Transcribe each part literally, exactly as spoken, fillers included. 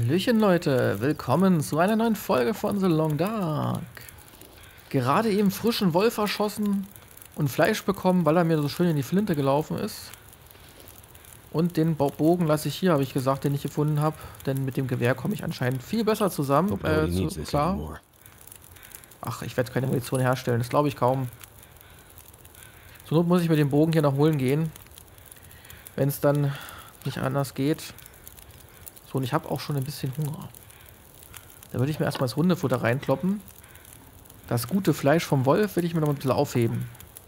Hallöchen Leute, willkommen zu einer neuen Folge von The Long Dark. Gerade eben frischen Wolf erschossen und Fleisch bekommen, weil er mir so schön in die Flinte gelaufen ist. Und den Bogen lasse ich hier, habe ich gesagt, den ich gefunden habe. Denn mit dem Gewehr komme ich anscheinend viel besser zusammen. Äh, zu, klar. Ach, ich werde keine Munition herstellen, das glaube ich kaum. Zur Not muss ich mit dem Bogen hier noch holen gehen. Wenn es dann nicht anders geht. So, und ich habe auch schon ein bisschen Hunger. Da würde ich mir erstmal das Hundefutter reinkloppen. Das gute Fleisch vom Wolf will ich mir noch ein bisschen aufheben.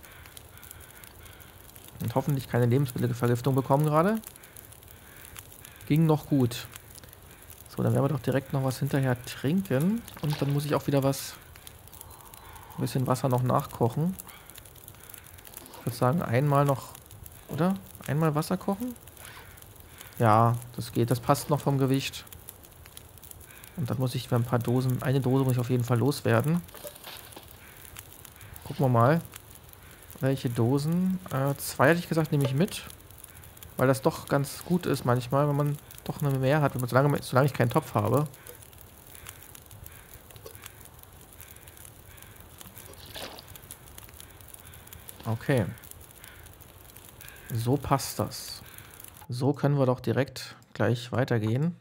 Und hoffentlich keine Lebensmittelvergiftung bekommen gerade. Ging noch gut. So, dann werden wir doch direkt noch was hinterher trinken. Und dann muss ich auch wieder was... Ein bisschen Wasser noch nachkochen. Ich würde sagen, einmal noch... Oder? Einmal Wasser kochen? Ja, das geht. Das passt noch vom Gewicht. Und dann muss ich für ein paar Dosen... Eine Dose muss ich auf jeden Fall loswerden. Gucken wir mal. Welche Dosen? Äh, zwei hätte ich gesagt, nehme ich mit. Weil das doch ganz gut ist manchmal, wenn man doch eine mehr hat. Solange, solange ich keinen Topf habe. Okay. So passt das. So können wir doch direkt gleich weitergehen.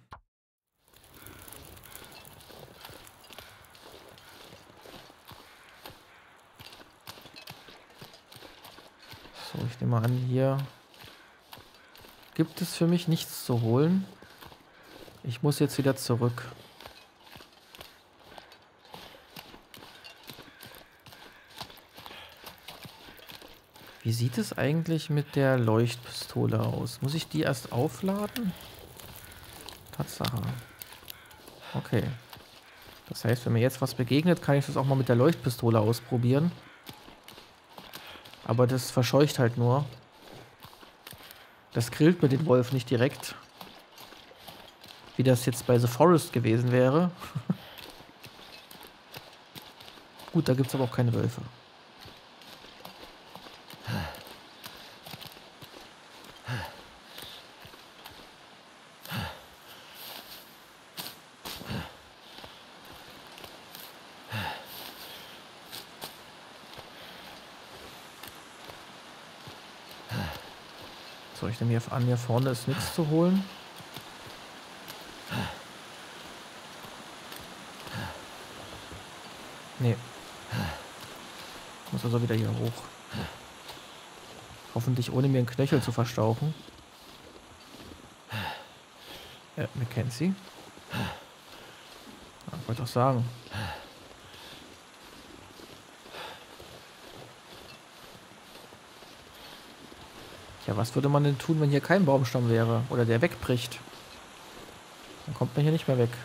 So, ich nehme mal an, hier gibt es für mich nichts zu holen. Ich muss jetzt wieder zurück. Wie sieht es eigentlich mit der Leuchtpistole aus? Muss ich die erst aufladen? Tatsache. Okay. Das heißt, wenn mir jetzt was begegnet, kann ich das auch mal mit der Leuchtpistole ausprobieren. Aber das verscheucht halt nur. Das grillt mir den Wolf nicht direkt. Wie das jetzt bei The Forest gewesen wäre. Gut, da gibt es aber auch keine Wölfe. So, ich nehme hier an, hier vorne ist nichts zu holen. Nee. Muss also wieder hier hoch. Hoffentlich ohne mir einen Knöchel zu verstauchen. Ja, Mackenzie. Ja, wollte doch sagen. Ja, was würde man denn tun, wenn hier kein Baumstamm wäre? Oder der wegbricht? Dann kommt man hier nicht mehr weg.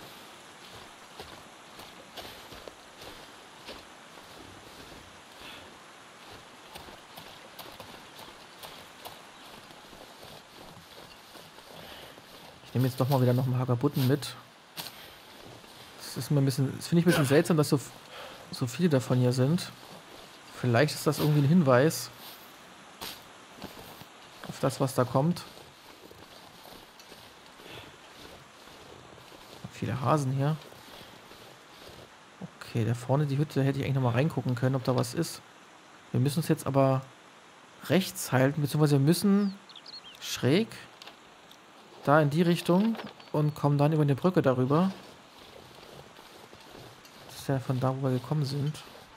Ich nehme jetzt doch mal wieder noch einen Hagebutten mit. Das ist mir ein bisschen, das finde ich ein bisschen seltsam, dass so, so viele davon hier sind. Vielleicht ist das irgendwie ein Hinweis auf das, was da kommt. Viele Hasen hier. Okay, da vorne die Hütte, da hätte ich eigentlich noch mal reingucken können, ob da was ist. Wir müssen uns jetzt aber rechts halten, beziehungsweise wir müssen schräg da in die Richtung und kommen dann über eine Brücke darüber. Das ist ja von da, wo wir gekommen sind.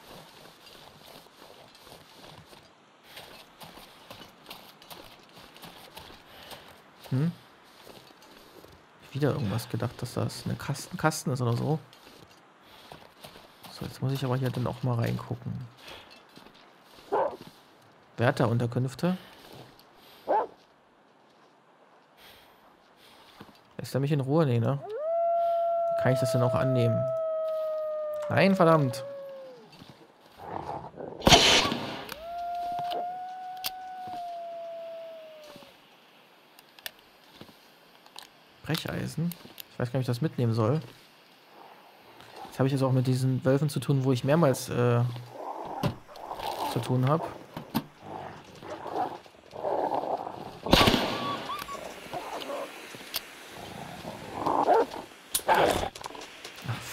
Hm? Wieder irgendwas gedacht, dass das eine Kasten, Kasten ist oder so. So, jetzt muss ich aber hier dann auch mal reingucken. Wärterunterkünfte. Lässt er mich in Ruhe? Nee, ne? Kann ich das denn auch annehmen? Nein, verdammt. Brecheisen. Ich weiß gar nicht, ob ich das mitnehmen soll. Jetzt habe ich es auch mit diesen Wölfen zu tun, wo ich mehrmals äh, zu tun habe.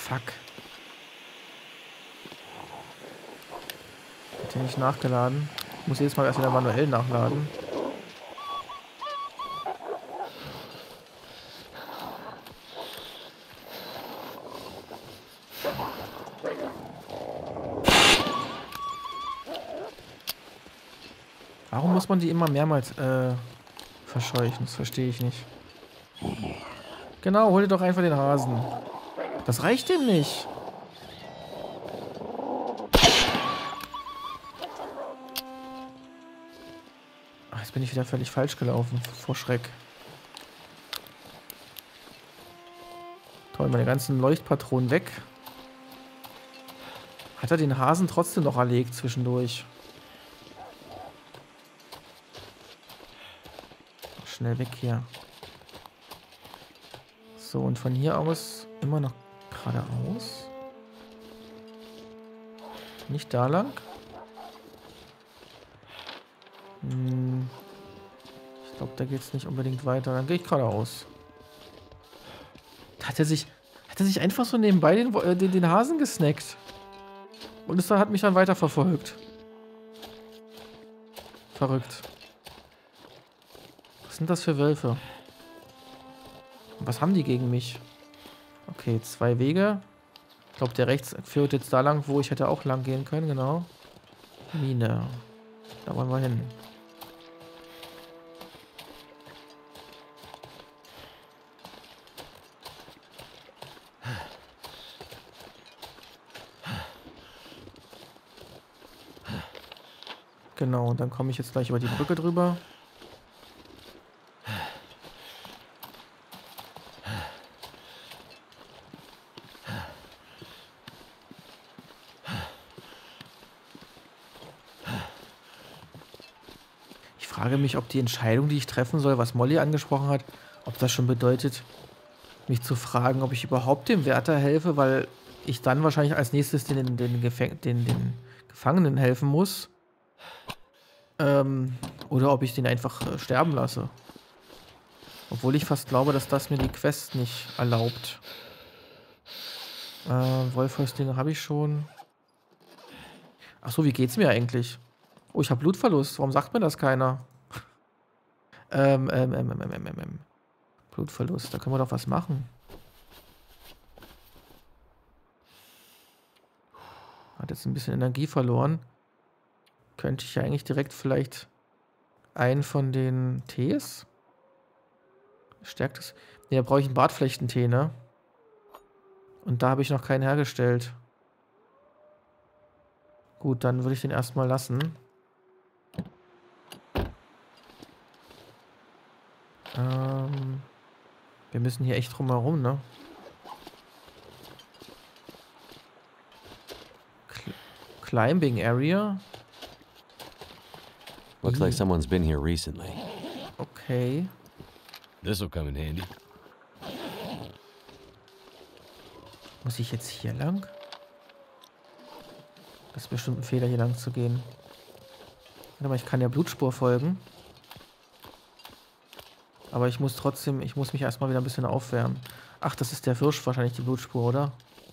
Fuck. Hat er nicht nachgeladen. Ich muss jedes Mal erst wieder manuell nachladen. Warum muss man die immer mehrmals äh, verscheuchen? Das verstehe ich nicht. Genau, hol dir doch einfach den Hasen. Das reicht dem nicht. Ach, jetzt bin ich wieder völlig falsch gelaufen. Vor Schreck. Toll, meine ganzen Leuchtpatronen weg. Hat er den Hasen trotzdem noch erlegt zwischendurch? Schnell weg hier. So, und von hier aus immer noch geradeaus. Nicht da lang. Hm. Ich glaube, da geht es nicht unbedingt weiter. Dann gehe ich geradeaus. Hat er sich, hat er sich einfach so nebenbei den, äh, den, den Hasen gesnackt. Und es hat mich dann weiter verfolgt. Verrückt. Was sind das für Wölfe? Und was haben die gegen mich? Okay, zwei Wege. Ich glaube, der rechts führt jetzt da lang, wo ich hätte auch lang gehen können, genau. Mine. Da wollen wir hin. Genau, und dann komme ich jetzt gleich über die Brücke drüber. Ich frage mich, ob die Entscheidung, die ich treffen soll, was Molly angesprochen hat, ob das schon bedeutet, mich zu fragen, ob ich überhaupt dem Wärter helfe, weil ich dann wahrscheinlich als nächstes den, den, den, den, den Gefangenen helfen muss. Ähm, oder ob ich den einfach äh, sterben lasse. Obwohl ich fast glaube, dass das mir die Quest nicht erlaubt. Äh, Wolfhäuslinge habe ich schon. Achso, wie geht's mir eigentlich? Oh, ich habe Blutverlust. Warum sagt mir das keiner? ähm, ähm, ähm, ähm, ähm, ähm, ähm. Blutverlust, da können wir doch was machen. Hat jetzt ein bisschen Energie verloren. Könnte ich ja eigentlich direkt vielleicht einen von den Tees? Stärkt es? Ne, da brauche ich einen Bartflechtentee, ne? Und da habe ich noch keinen hergestellt. Gut, dann würde ich den erstmal lassen. Ähm, wir müssen hier echt drumherum, ne? Cl- Climbing Area. Looks like someone's been here recently. Okay. This'll come in handy. Muss ich jetzt hier lang? Das ist bestimmt ein Fehler, hier lang zu gehen. Warte mal, ich kann der Blutspur folgen. Aber ich muss trotzdem, ich muss mich erstmal wieder ein bisschen aufwärmen. Ach, das ist der Hirsch wahrscheinlich, die Blutspur, oder?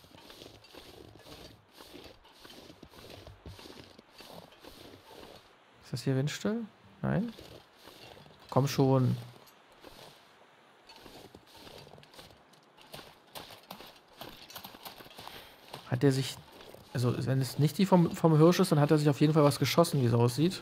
Ist das hier windstill? Nein? Komm schon. Hat der sich... Also, wenn es nicht die vom, vom Hirsch ist, dann hat er sich auf jeden Fall was geschossen, wie es aussieht.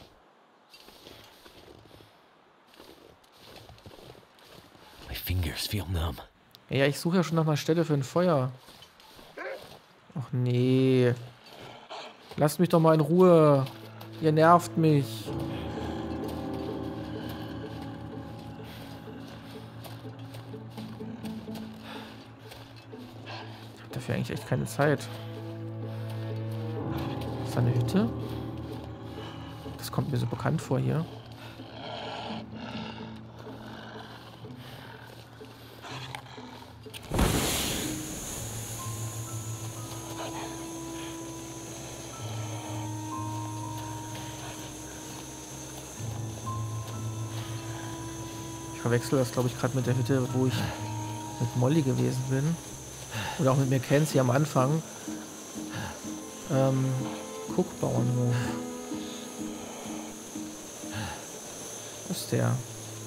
My fingers feel numb. Ja, ich suche ja schon nach einer Stelle für ein Feuer. Ach nee. Lasst mich doch mal in Ruhe. Ihr nervt mich. Ich habe dafür eigentlich echt keine Zeit. Ist da eine Hütte? Das kommt mir so bekannt vor hier. Ich verwechsel das, glaube ich, gerade mit der Hütte, wo ich mit Molly gewesen bin. oder auch mit mir kennt, hier am Anfang. Ähm, Guckbauernhof. Wo ist der?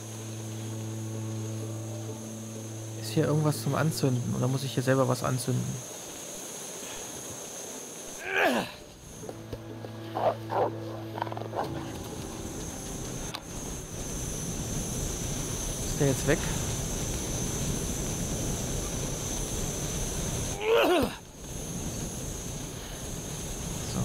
Ist hier irgendwas zum Anzünden? Oder muss ich hier selber was anzünden? Ist der jetzt weg? So.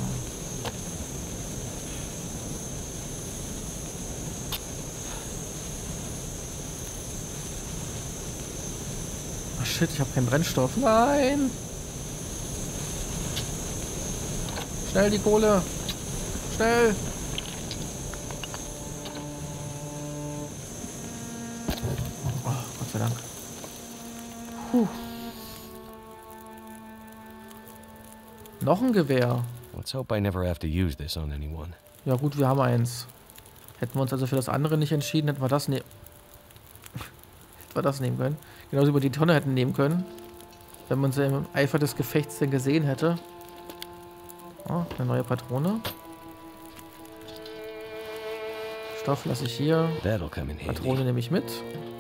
Ach shit, ich habe keinen Brennstoff. Nein! Schnell die Kohle! Schnell! Oh, Gott sei Dank. Puh. Noch ein Gewehr. Let's hope I never have to use this on anyone. Ja gut, wir haben eins. Hätten wir uns also für das andere nicht entschieden, hätten wir das nehmen. hätten wir das nehmen können. Genauso über die Tonne hätten nehmen können. Wenn man sie im Eifer des Gefechts denn gesehen hätte. Oh, eine neue Patrone. Stoff lasse ich hier. That'll come in Patrone handy. nehme ich mit.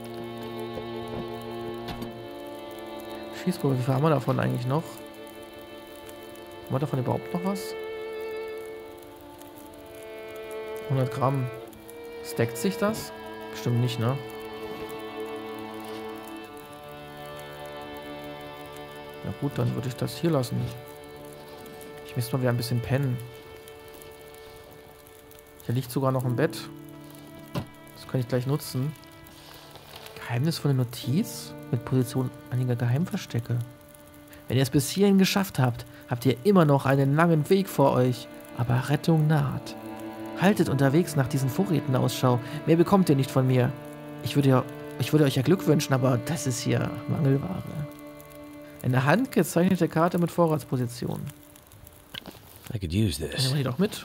Schießpulver, wie viel haben wir davon eigentlich noch? Haben wir davon überhaupt noch was? hundert Gramm. Stackt sich das? Bestimmt nicht, ne? Na gut, dann würde ich das hier lassen. Ich müsste mal wieder ein bisschen pennen. Hier liegt sogar noch ein Bett. Das kann ich gleich nutzen. Geheimnisvolle Notiz mit Position einiger Geheimverstecke. Wenn ihr es bis hierhin geschafft habt, habt ihr immer noch einen langen Weg vor euch. Aber Rettung naht. Haltet unterwegs nach diesen Vorräten Ausschau. Mehr bekommt ihr nicht von mir. Ich würde, ja, ich würde euch ja Glück wünschen, aber das ist hier Mangelware. Eine handgezeichnete Karte mit Vorratsposition. I could use Nehmen this. wir die doch mit.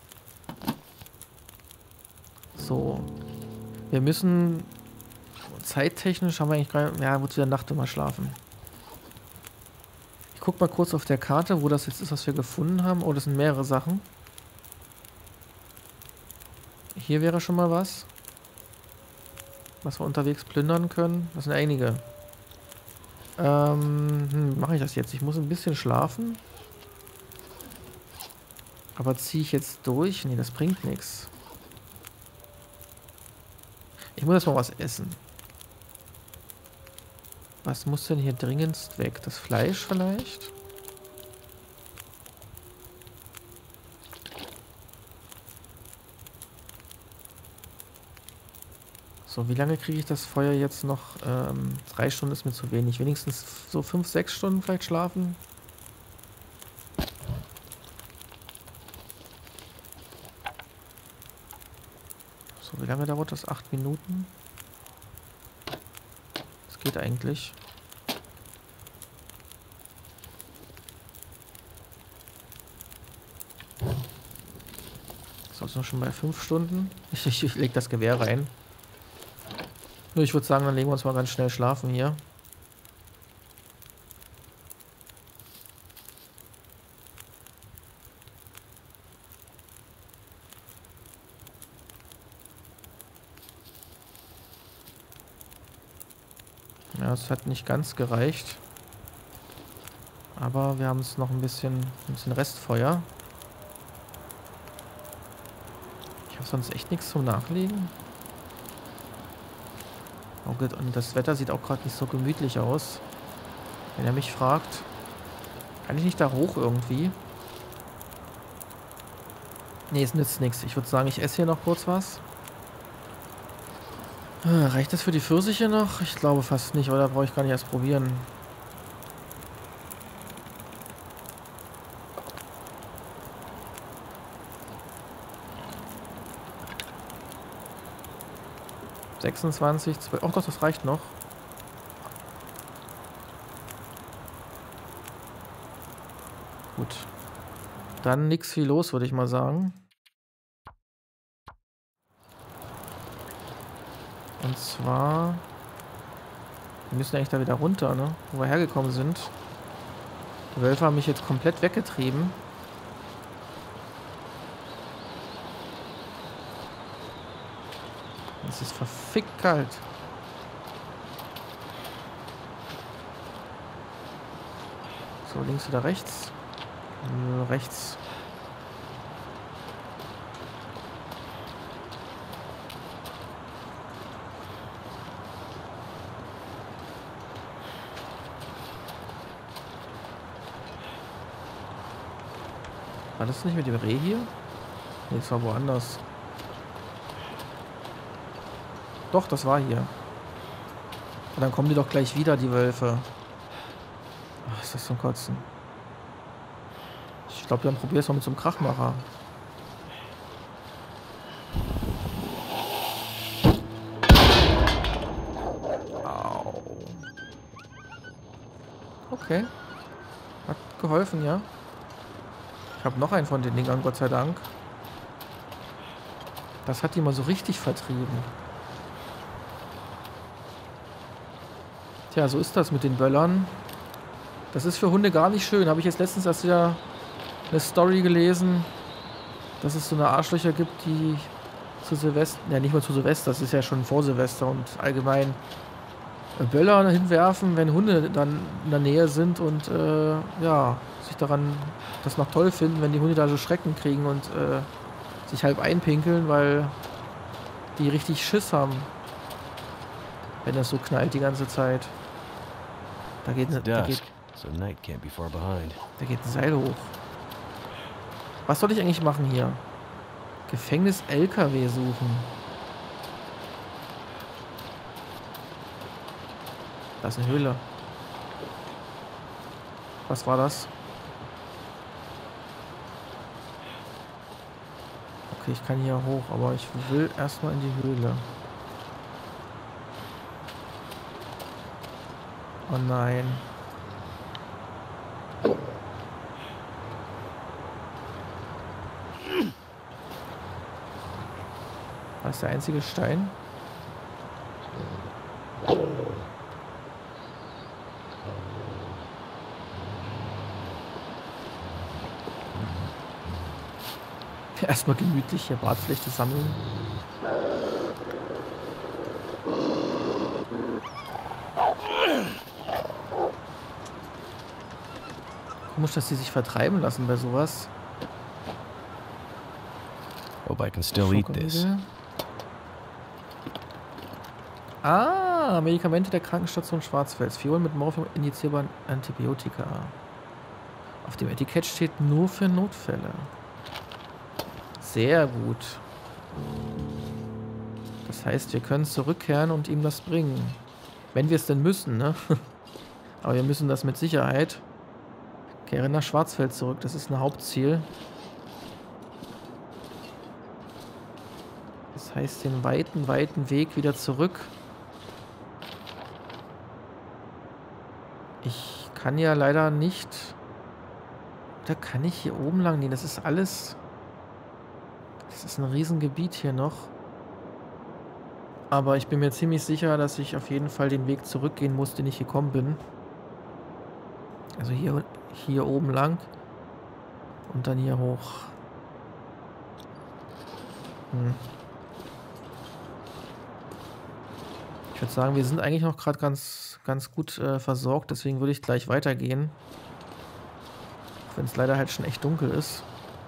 So. Wir müssen... Zeittechnisch haben wir eigentlich gerade... Ja, wozu der Nacht immer schlafen. Ich guck mal kurz auf der Karte, wo das jetzt ist, was wir gefunden haben. Oh, das sind mehrere Sachen. Hier wäre schon mal was. Was wir unterwegs plündern können. Das sind einige. Ähm, hm, mache ich das jetzt? Ich muss ein bisschen schlafen. Aber ziehe ich jetzt durch? Nee, das bringt nichts. Ich muss jetzt mal was essen. Was muss denn hier dringendst weg? Das Fleisch vielleicht? So, wie lange kriege ich das Feuer jetzt noch? Ähm, drei Stunden ist mir zu wenig. Wenigstens so fünf, sechs Stunden vielleicht schlafen. So, wie lange dauert das? Acht Minuten? Das geht eigentlich. So, sind wir schon bei fünf Stunden. Ich, ich, ich lege das Gewehr rein. Nur ich würde sagen, dann legen wir uns mal ganz schnell schlafen hier. Ja, es hat nicht ganz gereicht. Aber wir haben es noch ein bisschen, ein bisschen Restfeuer. Ich habe sonst echt nichts zum Nachlegen. Oh Gott, und das Wetter sieht auch gerade nicht so gemütlich aus. Wenn er mich fragt, kann ich nicht da hoch irgendwie? Nee, es nützt nichts. Ich würde sagen, ich esse hier noch kurz was. Ah, reicht das für die Pfirsiche noch? Ich glaube fast nicht, oder brauche ich gar nicht erst probieren. sechsundzwanzig, zwölf. Ach doch, das reicht noch. Gut. Dann nix viel los, würde ich mal sagen. Und zwar Wir müssen eigentlich da wieder runter, ne? Wo wir hergekommen sind. Die Wölfe haben mich jetzt komplett weggetrieben. Es ist verfickt kalt. So, links oder rechts? Äh, rechts. War das nicht mit dem Reh hier? Nee, das war woanders. Doch, das war hier. Und dann kommen die doch gleich wieder, die Wölfe. Ach, ist das zum Kotzen. Ich glaube, dann probier's mal mit so einem Krachmacher. Au. Okay. Hat geholfen, ja. Ich habe noch einen von den Dingern, Gott sei Dank. Das hat die mal so richtig vertrieben. Tja, so ist das mit den Böllern. Das ist für Hunde gar nicht schön. Habe ich jetzt letztens erst wieder eine Story gelesen, dass es so eine Arschlöcher gibt, die zu Silvester, ja nicht mal zu Silvester, das ist ja schon vor Silvester und allgemein Böller hinwerfen, wenn Hunde dann in der Nähe sind und äh, ja, sich daran das noch toll finden, wenn die Hunde da so Schrecken kriegen und äh, sich halb einpinkeln, weil die richtig Schiss haben, wenn das so knallt die ganze Zeit. Da geht, da geht, so night can't be far behind. da geht ein Seil hoch. Was soll ich eigentlich machen hier? Gefängnis L K W suchen. Da ist eine Höhle. Was war das? Okay, ich kann hier hoch, aber ich will erstmal in die Höhle. Oh nein. Das ist der einzige Stein. Erstmal gemütlich hier Bratflechte sammeln. Komisch, dass die sich vertreiben lassen bei sowas. Hope I can still eat this. Ah, Medikamente der Krankenstation Schwarzfels. Fiolen mit Morphium injizierbaren Antibiotika. Auf dem Etikett steht nur für Notfälle. Sehr gut. Das heißt, wir können zurückkehren und ihm das bringen. Wenn wir es denn müssen, ne? Aber wir müssen das mit Sicherheit. Kehren nach Schwarzfeld zurück. Das ist ein Hauptziel. Das heißt, den weiten, weiten Weg wieder zurück. Ich kann ja leider nicht... Da kann ich hier oben lang gehen. Das ist alles... Das ist ein Riesengebiet hier noch. Aber ich bin mir ziemlich sicher, dass ich auf jeden Fall den Weg zurückgehen muss, den ich gekommen bin. Also hier, hier oben lang. Und dann hier hoch. Hm. Ich würde sagen, wir sind eigentlich noch gerade ganz, ganz gut äh, versorgt. Deswegen würde ich gleich weitergehen. Auch wenn es leider halt schon echt dunkel ist.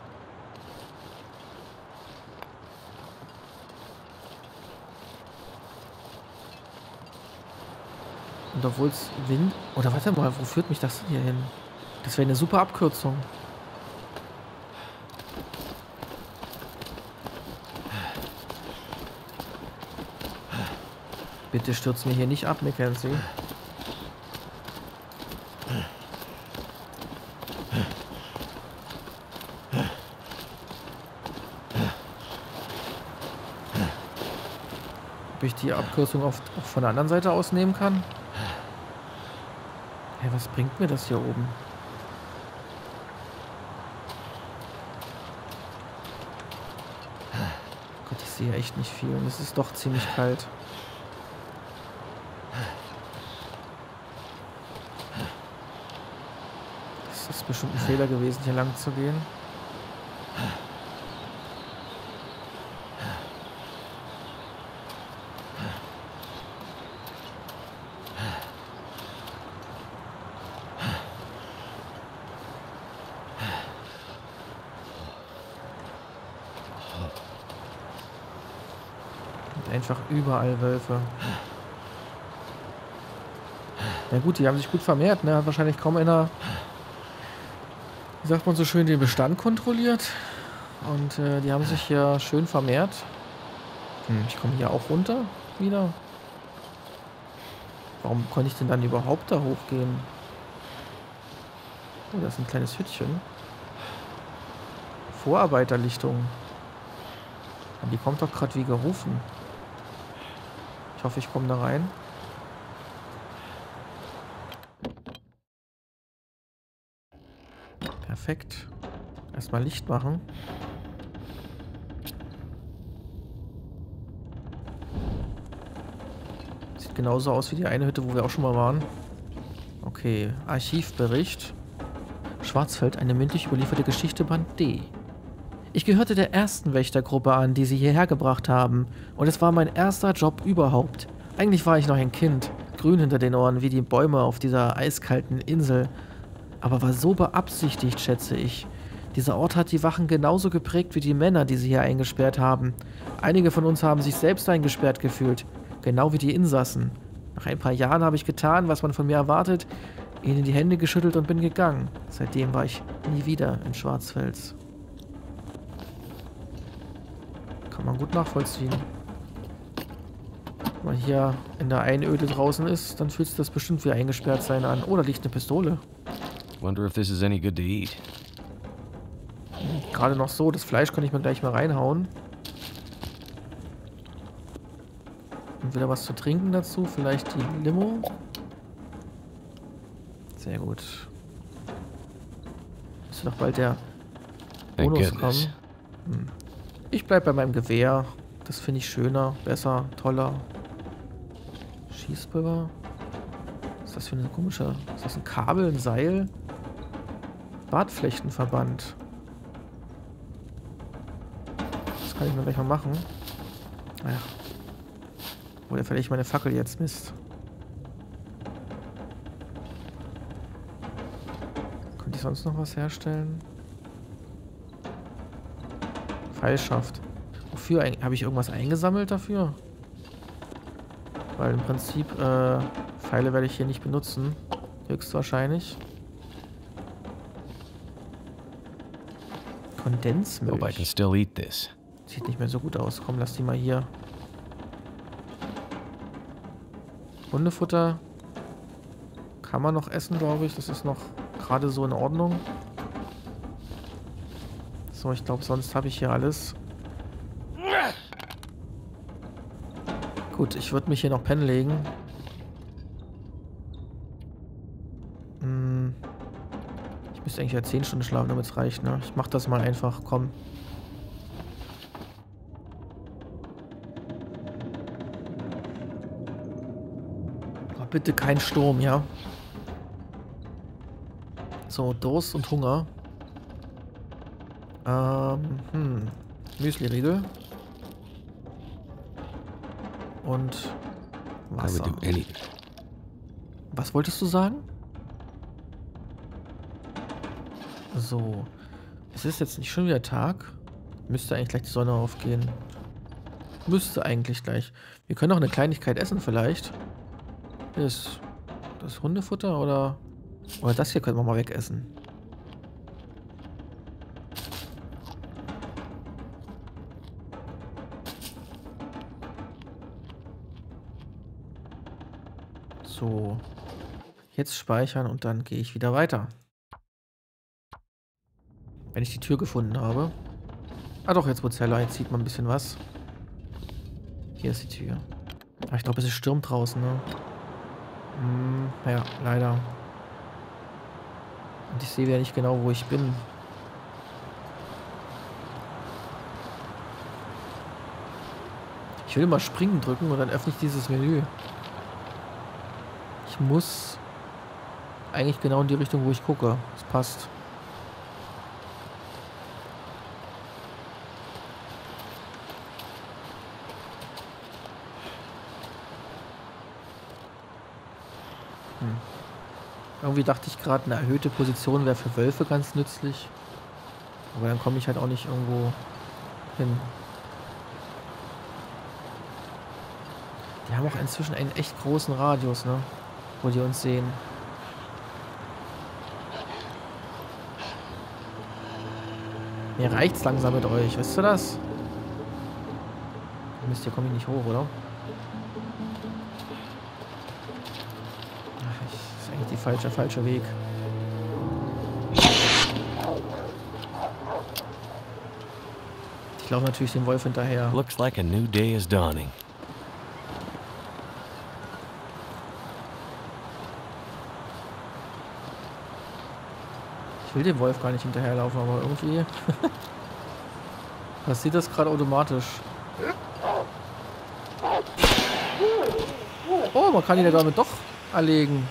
Und obwohl es Wind... Oder warte mal, wo führt mich das hier hin? Das wäre eine super Abkürzung. Bitte stürzt mir hier nicht ab, Mackenzie. Ob ich die Abkürzung oft auch von der anderen Seite aus nehmen kann? Hey, was bringt mir das hier oben? Gott, ich sehe echt nicht viel und es ist doch ziemlich kalt. Das ist bestimmt ein Fehler gewesen, hier lang zu gehen. Und einfach überall Wölfe. Na gut, die haben sich gut vermehrt, ne? Hat wahrscheinlich kaum einer, wie sagt man so schön, den Bestand kontrolliert. Und äh, die haben sich hier schön vermehrt. Hm, ich komme hier auch runter wieder. Warum konnte ich denn dann überhaupt da hochgehen? Oh, das ist ein kleines Hütchen. Vorarbeiterlichtung. Und die kommt doch gerade wie gerufen. Ich hoffe, ich komme da rein. Perfekt. Erstmal Licht machen. Sieht genauso aus wie die eine Hütte, wo wir auch schon mal waren. Okay, Archivbericht. Schwarzfeld, eine mündlich überlieferte Geschichte, Band D. Ich gehörte der ersten Wächtergruppe an, die sie hierher gebracht haben. Und es war mein erster Job überhaupt. Eigentlich war ich noch ein Kind, grün hinter den Ohren wie die Bäume auf dieser eiskalten Insel. Aber war so beabsichtigt, schätze ich. Dieser Ort hat die Wachen genauso geprägt wie die Männer, die sie hier eingesperrt haben. Einige von uns haben sich selbst eingesperrt gefühlt, genau wie die Insassen. Nach ein paar Jahren habe ich getan, was man von mir erwartet, ihnen die Hände geschüttelt und bin gegangen. Seitdem war ich nie wieder in Schwarzfels. Kann man gut nachvollziehen. Wenn man hier in der Einöde draußen ist, dann fühlt sich das bestimmt wie eingesperrt sein an. Oh, da liegt eine Pistole. Wonder if this is any good to eat. Gerade noch so, das Fleisch kann ich mir gleich mal reinhauen. Und wieder was zu trinken dazu, vielleicht die Limo. Sehr gut. Müsste doch bald der Bonus kommen. Hm. Ich bleib bei meinem Gewehr. Das finde ich schöner, besser, toller. Schießpulver. Was ist das für eine komische... Ist das ein Kabel, ein Seil? Bartflechtenverband. Das kann ich mir gleich mal machen. Naja. Oder verliere ich meine Fackel jetzt? Mist. Könnte ich sonst noch was herstellen? Pfeilschaft. Wofür habe ich irgendwas eingesammelt dafür? Weil im Prinzip äh, Pfeile werde ich hier nicht benutzen. Höchstwahrscheinlich. Kondensmilch. Hope I can still eat this. Sieht nicht mehr so gut aus. Komm, lass die mal hier. Hundefutter kann man noch essen, glaube ich. Das ist noch gerade so in Ordnung. So, ich glaube, sonst habe ich hier alles. Gut, ich würde mich hier noch pennen legen. Hm. Ich müsste eigentlich ja zehn Stunden schlafen, damit es reicht, ne? Ich mach das mal einfach, komm. Aber bitte kein Sturm, ja? So, Durst und Hunger. Ähm, hm. Müsli-Riegel. Und Wasser. Was wolltest du sagen? So. Es ist jetzt nicht schon wieder Tag. Müsste eigentlich gleich die Sonne aufgehen. Müsste eigentlich gleich. Wir können auch eine Kleinigkeit essen vielleicht. Das, das Hundefutter oder... Oder das hier können wir mal wegessen. So. Jetzt speichern und dann gehe ich wieder weiter. Wenn ich die Tür gefunden habe. Ah doch, jetzt wo Zeller, jetzt sieht man ein bisschen was. Hier ist die Tür. Aber ich glaube, es ist stürmt draußen, ne? Hm, ja, leider. Und ich sehe ja nicht genau, wo ich bin. Ich will mal springen drücken und dann öffne ich dieses Menü. Ich muss eigentlich genau in die Richtung, wo ich gucke. Das passt. Hm. Irgendwie dachte ich gerade, eine erhöhte Position wäre für Wölfe ganz nützlich. Aber dann komme ich halt auch nicht irgendwo hin. Die haben auch inzwischen einen echt großen Radius, ne? Wo die uns sehen. Mir reicht's langsam mit euch, weißt du das? Mist, hier komme ich nicht hoch, oder? Ach, ich, das ist eigentlich die falsche, falsche Weg. Ich laufe natürlich dem Wolf hinterher. Looks like a new day is dawning. Ich will dem Wolf gar nicht hinterherlaufen, aber irgendwie passiert das gerade automatisch. Oh, man kann ihn ja damit doch erlegen.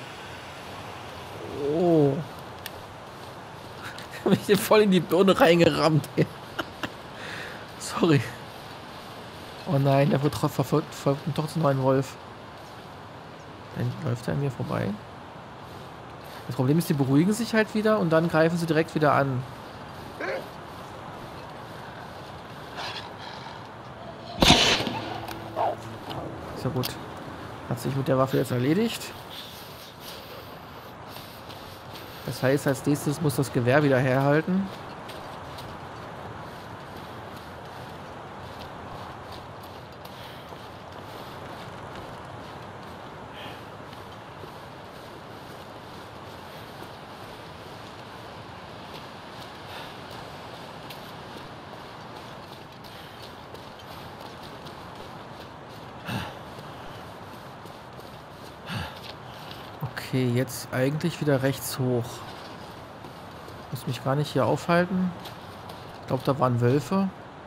Oh. Ich habe mich voll in die Birne reingerammt. Ey. Sorry. Oh nein, der wird verfolgt, verfolgt doch zu neuen Wolf. Dann läuft er an mir vorbei. Das Problem ist, die beruhigen sich halt wieder und dann greifen sie direkt wieder an. Ist ja gut. Hat sich mit der Waffe jetzt erledigt. Das heißt, als nächstes muss das Gewehr wieder herhalten. Okay, jetzt eigentlich wieder rechts hoch. Muss mich gar nicht hier aufhalten. Ich glaube, da waren Wölfe.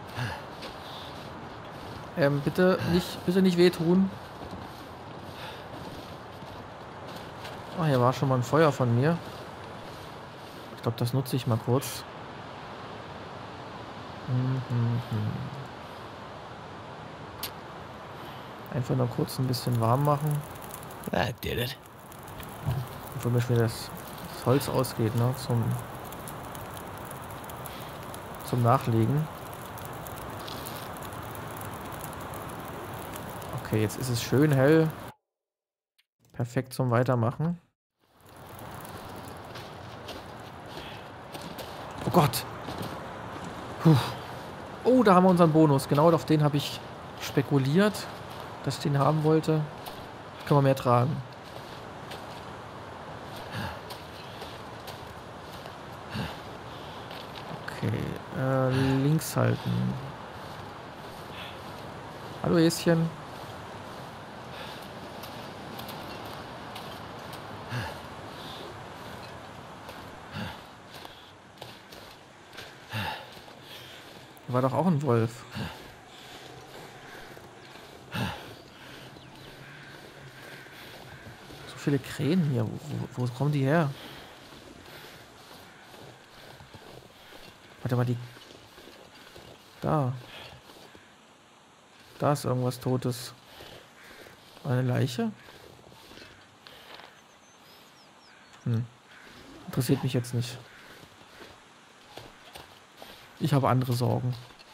Ähm, bitte nicht, bitte nicht wehtun. Ah, hier war schon mal ein Feuer von mir. Ich glaube, das nutze ich mal kurz. Hm, hm, hm. Einfach nur kurz ein bisschen warm machen. That did it. Bevor mir schon das, das Holz ausgeht, ne? Zum, zum Nachlegen. Okay, jetzt ist es schön hell. Perfekt zum Weitermachen. Oh Gott! Puh. Oh, da haben wir unseren Bonus. Genau auf den habe ich spekuliert, dass ich den haben wollte. Können wir mehr tragen. Okay, äh, links halten. Hallo Häschen. War doch auch ein Wolf. So viele Krähen hier. Wo, wo kommen die her? Warte mal, die... Da. Da ist irgendwas Totes. Eine Leiche? Hm. Interessiert mich jetzt nicht. Ich habe andere Sorgen.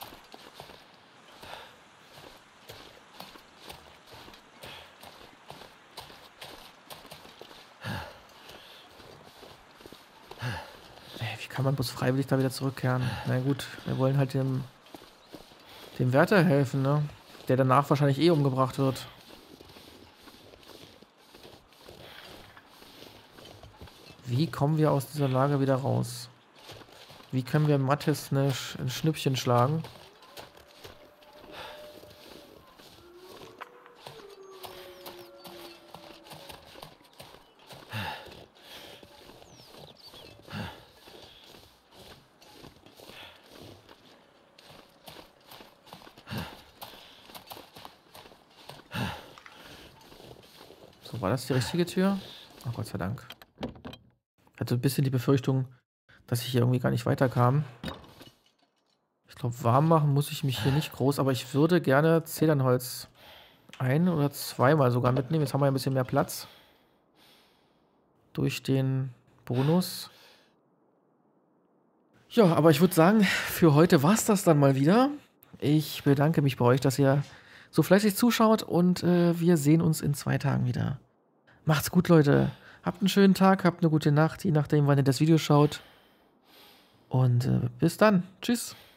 Wie kann man bloß freiwillig da wieder zurückkehren? Na gut, wir wollen halt dem, dem Wärter helfen, ne? Der danach wahrscheinlich eh umgebracht wird. Wie kommen wir aus dieser Lage wieder raus? Wie können wir Mattes eine, ein Schnippchen schlagen? So, war das die richtige Tür? Oh Gott sei Dank. hatte ein bisschen die Befürchtung, dass ich hier irgendwie gar nicht weiterkam. Ich glaube, warm machen muss ich mich hier nicht groß, aber ich würde gerne Zedernholz ein- oder zweimal sogar mitnehmen. Jetzt haben wir ein bisschen mehr Platz. Durch den Bonus. Ja, aber ich würde sagen, für heute war es das dann mal wieder. Ich bedanke mich bei euch, dass ihr so fleißig zuschaut und äh, wir sehen uns in zwei Tagen wieder. Macht's gut, Leute. Habt einen schönen Tag, habt eine gute Nacht, je nachdem, wann ihr das Video schaut. Und äh, bis dann. Tschüss.